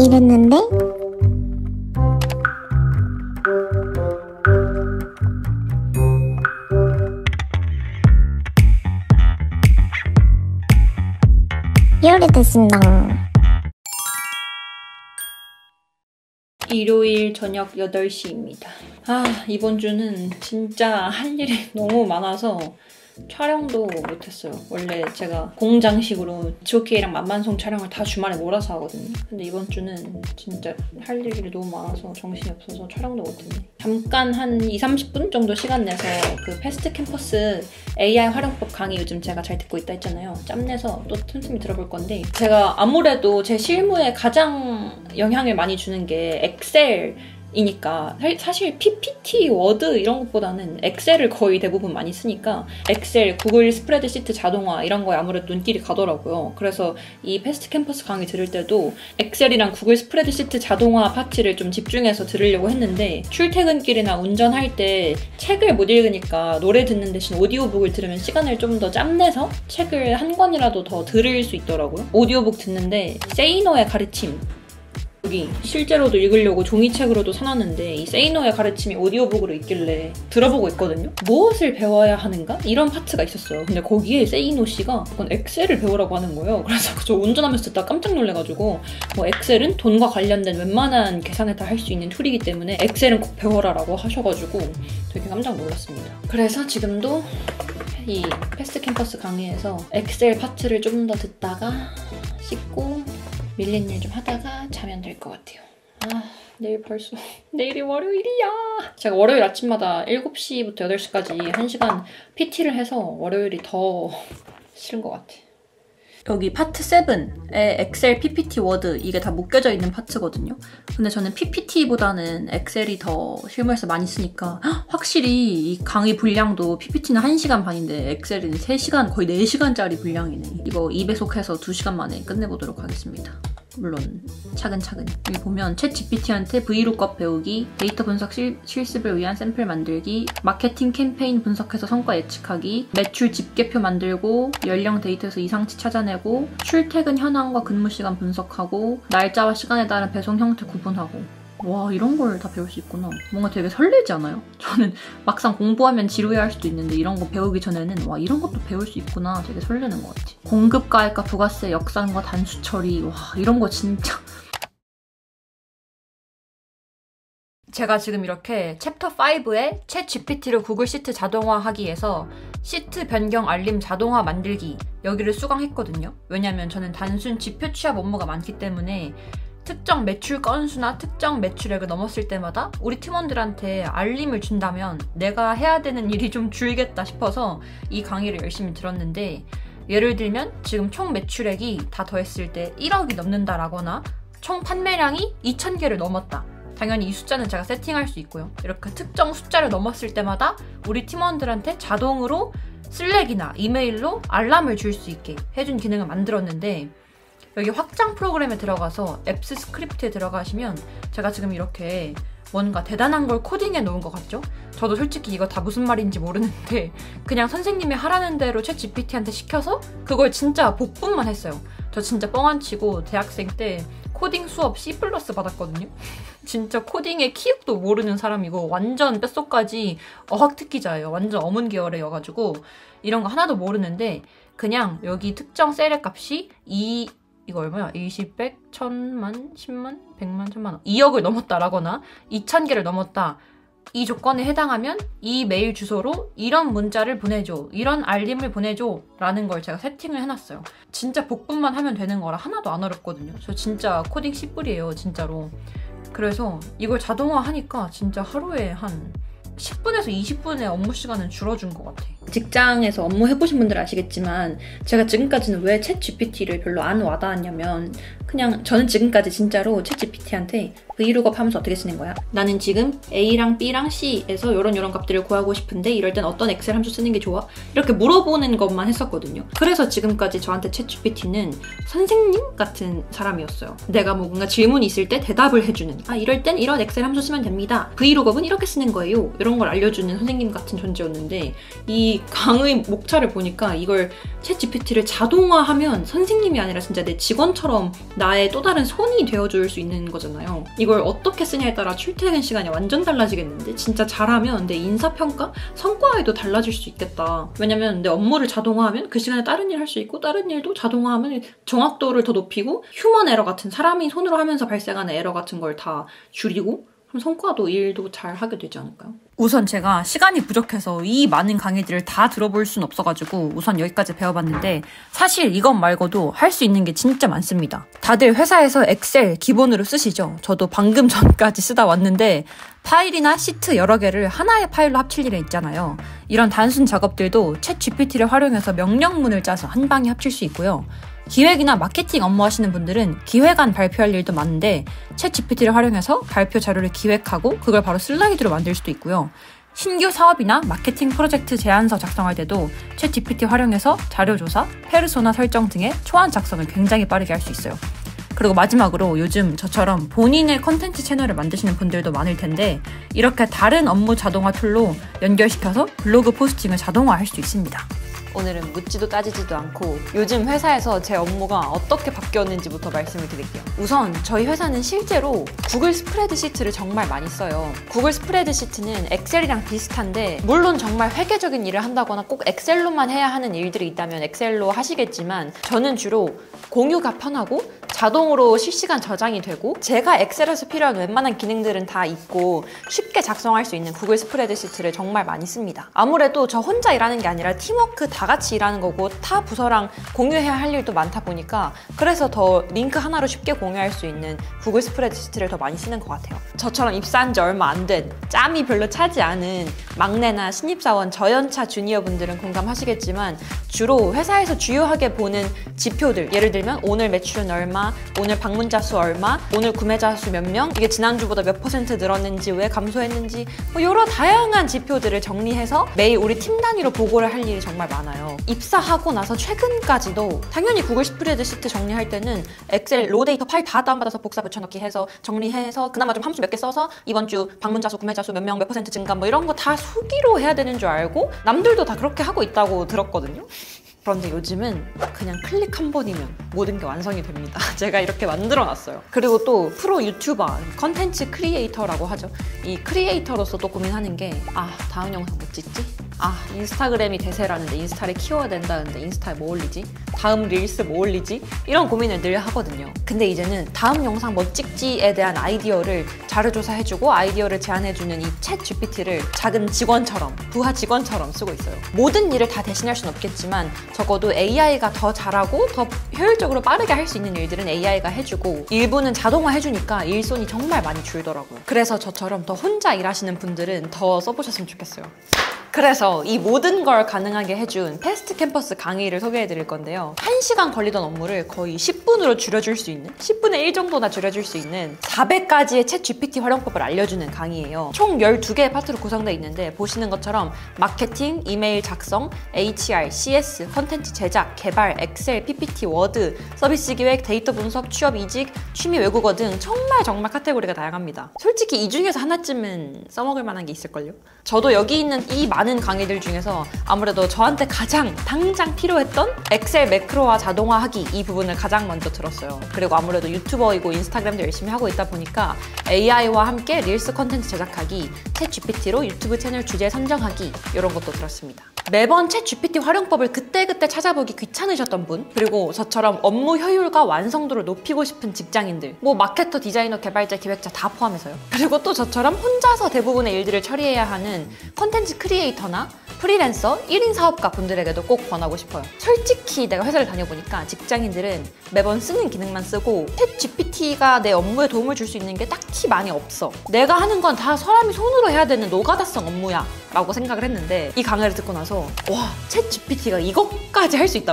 이랬는데? 요리됐습니다. 일요일 저녁 8시입니다. 이번 주는 진짜 할 일이 너무 많아서 촬영도 못했어요. 원래 제가 공장식으로 GOK랑 만만송 촬영을 다 주말에 몰아서 하거든요. 근데 이번 주는 진짜 할 일이 너무 많아서 정신이 없어서 촬영도 못했네. 잠깐 한 20-30분 정도 시간 내서 그 패스트 캠퍼스 AI 활용법 강의 요즘 제가 잘 듣고 있다 했잖아요. 짬내서 또 틈틈이 들어볼 건데, 제가 아무래도 제 실무에 가장 영향을 많이 주는 게 엑셀 이니까 사실 PPT, 워드 이런 것보다는 엑셀을 거의 대부분 많이 쓰니까 엑셀, 구글 스프레드시트 자동화 이런 거에 아무래도 눈길이 가더라고요. 그래서 이 패스트 캠퍼스 강의 들을 때도 엑셀이랑 구글 스프레드시트 자동화 파트를 좀 집중해서 들으려고 했는데, 출퇴근길이나 운전할 때 책을 못 읽으니까 노래 듣는 대신 오디오북을 들으면 시간을 좀 더 짬내서 책을 한 권이라도 더 들을 수 있더라고요. 오디오북 듣는데 세이노의 가르침, 여기 실제로도 읽으려고 종이책으로도 사놨는데 이 세이노의 가르침이 오디오북으로 있길래 들어보고 있거든요. 무엇을 배워야 하는가? 이런 파트가 있었어요. 근데 거기에 세이노 씨가 그건 엑셀을 배우라고 하는 거예요. 그래서 저 운전하면서 듣다 깜짝 놀래가지고, 엑셀은 돈과 관련된 웬만한 계산을 다 할 수 있는 툴이기 때문에 엑셀은 꼭 배워라라고 하셔가지고 되게 깜짝 놀랐습니다. 그래서 지금도 이 패스트 캠퍼스 강의에서 엑셀 파트를 좀 더 듣다가 씻고 밀린 일 좀 하다가 자면 될 것 같아요. 내일 벌써 내일이 월요일이야. 제가 월요일 아침마다 7시부터 8시까지 1시간 PT를 해서 월요일이 더 싫은 것 같아. 여기 파트 7에 엑셀, PPT, 워드 이게 다 묶여져 있는 파트거든요. 근데 저는 PPT보다는 엑셀이 더 실무에서 많이 쓰니까 확실히 이 강의 분량도 PPT는 1시간 반인데 엑셀은 3시간, 거의 4시간짜리 분량이네. 이거 2배속해서 2시간 만에 끝내보도록 하겠습니다. 물론 차근차근. 여기 보면 챗 GPT한테 VLOOKUP 배우기, 데이터 분석 실습을 위한 샘플 만들기, 마케팅 캠페인 분석해서 성과 예측하기, 매출 집계표 만들고, 연령 데이터에서 이상치 찾아내고, 출퇴근 현황과 근무 시간 분석하고, 날짜와 시간에 따른 배송 형태 구분하고. 와, 이런 걸 다 배울 수 있구나. 뭔가 되게 설레지 않아요? 저는 막상 공부하면 지루해할 수도 있는데 이런 거 배우기 전에는 와, 이런 것도 배울 수 있구나 되게 설레는 것 같아. 공급가액과 부가세 역산과 단수 처리, 와, 이런 거 진짜. 제가 지금 이렇게 챕터 5에 챗 GPT로 구글 시트 자동화하기에서 시트 변경 알림 자동화 만들기 여기를 수강했거든요. 왜냐면 저는 단순 지표 취합 업무가 많기 때문에 특정 매출 건수나 특정 매출액을 넘었을 때마다 우리 팀원들한테 알림을 준다면 내가 해야 되는 일이 좀 줄겠다 싶어서 이 강의를 열심히 들었는데, 예를 들면 지금 총 매출액이 다 더했을 때 1억이 넘는다라거나 총 판매량이 2,000개를 넘었다. 당연히 이 숫자는 제가 세팅할 수 있고요. 이렇게 특정 숫자를 넘었을 때마다 우리 팀원들한테 자동으로 슬랙이나 이메일로 알람을 줄 수 있게 해준 기능을 만들었는데, 여기 확장 프로그램에 들어가서 앱스 스크립트에 들어가시면 제가 지금 이렇게 뭔가 대단한 걸 코딩해 놓은 것 같죠? 저도 솔직히 이거 다 무슨 말인지 모르는데 그냥 선생님이 하라는 대로 챗 GPT한테 시켜서 그걸 진짜 복붙만 했어요. 저 진짜 뻥 안 치고 대학생 때 코딩 수업 C+ 받았거든요. 진짜 코딩의 키읔도 모르는 사람이고 완전 뼛속까지 어학특기자예요. 완전 어문 계열이어가지고 이런 거 하나도 모르는데 그냥 여기 특정 셀의 값이 이거 얼마야? 20, 100, 1000만, 10만, 100만, 1000만 2억을 넘었다라거나 2000개를 넘었다. 이 조건에 해당하면 이 메일 주소로 이런 문자를 보내줘, 이런 알림을 보내줘 라는 걸 제가 세팅을 해놨어요. 진짜 복붙만 하면 되는 거라 하나도 안 어렵거든요. 저 진짜 코딩 씨뿔이에요, 진짜로. 그래서 이걸 자동화하니까 진짜 하루에 한 10분에서 20분의 업무 시간은 줄어준 것 같아. 직장에서 업무 해보신 분들 아시겠지만 제가 지금까지는 왜 챗 GPT를 별로 안 와닿았냐면, 그냥 저는 지금까지 진짜로 챗 GPT한테 Vlookup 하면서 어떻게 쓰는 거야? 나는 지금 A랑 B랑 C에서 이런 값들을 구하고 싶은데 이럴 땐 어떤 엑셀 함수 쓰는 게 좋아? 이렇게 물어보는 것만 했었거든요. 그래서 지금까지 저한테 챗GPT는 선생님 같은 사람이었어요. 내가 뭔가 질문이 있을 때 대답을 해주는, 이럴 땐 이런 엑셀 함수 쓰면 됩니다. Vlookup은 이렇게 쓰는 거예요. 이런 걸 알려주는 선생님 같은 존재였는데 이 강의 목차를 보니까 이걸 챗GPT를 자동화하면 선생님이 아니라 진짜 내 직원처럼 나의 또 다른 손이 되어줄 수 있는 거잖아요. 이걸 어떻게 쓰냐에 따라 출퇴근 시간이 완전 달라지겠는데? 진짜 잘하면 내 인사평가? 성과에도 달라질 수 있겠다. 왜냐면 내 업무를 자동화하면 그 시간에 다른 일 할 수 있고 다른 일도 자동화하면 정확도를 더 높이고 휴먼 에러 같은 사람이 손으로 하면서 발생하는 에러 같은 걸 다 줄이고 그럼 성과도 일도 잘 하게 되지 않을까요? 우선 제가 시간이 부족해서 이 많은 강의들을 다 들어볼 순 없어가지고 우선 여기까지 배워봤는데 사실 이것 말고도 할 수 있는 게 진짜 많습니다. 다들 회사에서 엑셀 기본으로 쓰시죠? 저도 방금 전까지 쓰다 왔는데 파일이나 시트 여러 개를 하나의 파일로 합칠 일이 있잖아요. 이런 단순 작업들도 챗 GPT를 활용해서 명령문을 짜서 한 방에 합칠 수 있고요. 기획이나 마케팅 업무 하시는 분들은 기획안 발표할 일도 많은데 챗 GPT를 활용해서 발표 자료를 기획하고 그걸 바로 슬라이드로 만들 수도 있고요. 신규 사업이나 마케팅 프로젝트 제안서 작성할 때도 챗 GPT 활용해서 자료 조사, 페르소나 설정 등의 초안 작성을 굉장히 빠르게 할 수 있어요. 그리고 마지막으로 요즘 저처럼 본인의 컨텐츠 채널을 만드시는 분들도 많을 텐데 이렇게 다른 업무 자동화 툴로 연결시켜서 블로그 포스팅을 자동화할 수 있습니다. 오늘은 묻지도 따지지도 않고 요즘 회사에서 제 업무가 어떻게 바뀌었는지부터 말씀을 드릴게요. 우선 저희 회사는 실제로 구글 스프레드시트를 정말 많이 써요. 구글 스프레드시트는 엑셀이랑 비슷한데 물론 정말 회계적인 일을 한다거나 꼭 엑셀로만 해야 하는 일들이 있다면 엑셀로 하시겠지만 저는 주로 공유가 편하고 자동으로 실시간 저장이 되고 제가 엑셀에서 필요한 웬만한 기능들은 다 있고 쉽게 작성할 수 있는 구글 스프레드시트를 정말 많이 씁니다. 아무래도 저 혼자 일하는 게 아니라 팀워크 다 같이 일하는 거고 타 부서랑 공유해야 할 일도 많다 보니까 그래서 더 링크 하나로 쉽게 공유할 수 있는 구글 스프레드시트를 더 많이 쓰는 것 같아요. 저처럼 입사한 지 얼마 안 된 짬이 별로 차지 않은 막내나 신입사원 저연차 주니어분들은 공감하시겠지만 주로 회사에서 주요하게 보는 지표들 예를 들면 오늘 매출은 얼마, 오늘 방문자 수 얼마, 오늘 구매자 수 몇 명, 이게 지난주보다 몇 % 늘었는지 왜 감소했는지 여러 다양한 지표들을 정리해서 매일 우리 팀 단위로 보고를 할 일이 정말 많아요. 입사하고 나서 최근까지도 당연히 구글 스프레드시트 정리할 때는 엑셀 로 데이터 파일 다 다운받아서 복사 붙여넣기 해서 정리해서 그나마 좀 함수 몇 개 써서 이번 주 방문자 수, 구매자 수 몇 명, 몇 % 증가 이런 거 다 수기로 해야 되는 줄 알고 남들도 다 그렇게 하고 있다고 들었거든요. 그런데 요즘은 그냥 클릭 한 번이면 모든 게 완성이 됩니다. 제가 이렇게 만들어놨어요. 그리고 또 프로 유튜버, 컨텐츠 크리에이터라고 하죠. 이 크리에이터로서 또 고민하는 게 다음 영상 뭐 찍지? 인스타그램이 대세라는데 인스타를 키워야 된다는데 인스타에 뭐 올리지? 다음 릴스 뭐 올리지? 이런 고민을 늘 하거든요. 근데 이제는 다음 영상 뭐 찍지에 대한 아이디어를 자료조사해주고 아이디어를 제안해주는 이 챗 GPT를 작은 직원처럼, 부하 직원처럼 쓰고 있어요. 모든 일을 다 대신할 순 없겠지만 적어도 AI가 더 잘하고 더 효율적으로 빠르게 할 수 있는 일들은 AI가 해주고 일부는 자동화 해주니까 일손이 정말 많이 줄더라고요. 그래서 저처럼 더 혼자 일하시는 분들은 더 써보셨으면 좋겠어요. 그래서 이 모든 걸 가능하게 해준 패스트 캠퍼스 강의를 소개해 드릴 건데요. 1시간 걸리던 업무를 거의 10분으로 줄여줄 수 있는 10분의 1 정도나 줄여줄 수 있는 400가지의 챗 GPT 활용법을 알려주는 강의예요. 총 12개의 파트로 구성되어 있는데 보시는 것처럼 마케팅, 이메일 작성, HR, CS, 컨텐츠 제작, 개발, 엑셀, PPT, 워드, 서비스 기획, 데이터 분석, 취업 이직, 취미 외국어 등 정말 카테고리가 다양합니다. 솔직히 이 중에서 하나쯤은 써먹을 만한 게 있을걸요? 저도 여기 있는 이 많은 강의들 중에서 아무래도 저한테 가장 당장 필요했던 엑셀 매크로화 자동화하기 이 부분을 가장 먼저 들었어요. 그리고 아무래도 유튜버이고 인스타그램도 열심히 하고 있다 보니까 AI와 함께 릴스 컨텐츠 제작하기, 챗 GPT로 유튜브 채널 주제 선정하기 이런 것도 들었습니다. 매번 챗 GPT 활용법을 그때그때 찾아보기 귀찮으셨던 분, 그리고 저처럼 업무 효율과 완성도를 높이고 싶은 직장인들, 뭐 마케터, 디자이너, 개발자, 기획자 다 포함해서요. 그리고 또 저처럼 혼자서 대부분의 일들을 처리해야 하는 컨텐츠 크리에이터나 프리랜서, 1인 사업가 분들에게도 꼭 권하고 싶어요. 솔직히 내가 회사를 다녀보니까 직장인들은 매번 쓰는 기능만 쓰고 챗 GPT가 내 업무에 도움을 줄 수 있는 게 딱히 많이 없어. 내가 하는 건 다 사람이 손으로 해야 되는 노가다성 업무야 라고 생각을 했는데 이 강의를 듣고 나서 와, 챗 GPT가 이것까지 할 수 있다고?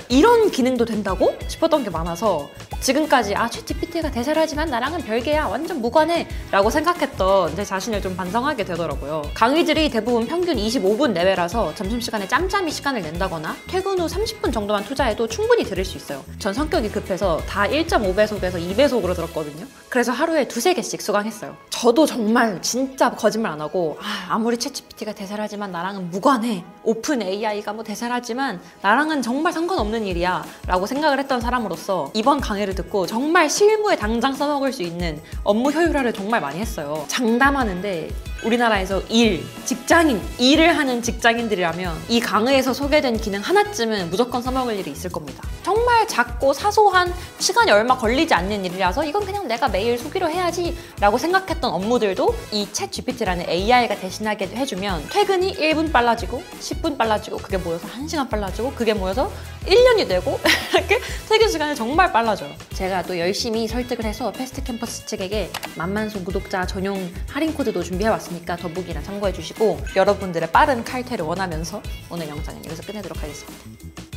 이런 기능도 된다고? 싶었던 게 많아서 지금까지 챗GPT가 대세를 하지만 나랑은 별개야, 완전 무관해 라고 생각했던 제 자신을 좀 반성하게 되더라고요. 강의들이 대부분 평균 25분 내외라서 점심시간에 짬짬이 시간을 낸다거나 퇴근 후 30분 정도만 투자해도 충분히 들을 수 있어요. 전 성격이 급해서 다 1.5배속에서 2배속으로 들었거든요. 그래서 하루에 2~3개씩 수강했어요. 저도 정말 진짜 거짓말 안 하고 아무리 챗GPT가 대세를 하지만 나랑은 무관해, 오픈 AI가 뭐 대세를 하지만 나랑은 정말 상관없는 일이야 라고 생각을 했던 사람으로서 이번 강의를 듣고 정말 실무에 당장 써먹을 수 있는 업무 효율화를 정말 많이 했어요. 장담하는데 우리나라에서 직장인, 일을 하는 직장인들이라면 이 강의에서 소개된 기능 하나쯤은 무조건 써먹을 일이 있을 겁니다. 정말 작고 사소한, 시간이 얼마 걸리지 않는 일이라서 이건 그냥 내가 매일 소기로 해야지 라고 생각했던 업무들도 이 챗GPT라는 AI가 대신하게 해주면 퇴근이 1분 빨라지고 10분 빨라지고 그게 모여서 1시간 빨라지고 그게 모여서 1년이 되고 이렇게 퇴근 시간이 정말 빨라져요. 제가 또 열심히 설득을 해서 패스트 캠퍼스 측에게 만만송 구독자 전용 할인 코드도 준비해왔으니까 더보기란 참고해주시고 여러분들의 빠른 칼퇴를 원하면서 오늘 영상은 여기서 끝내도록 하겠습니다.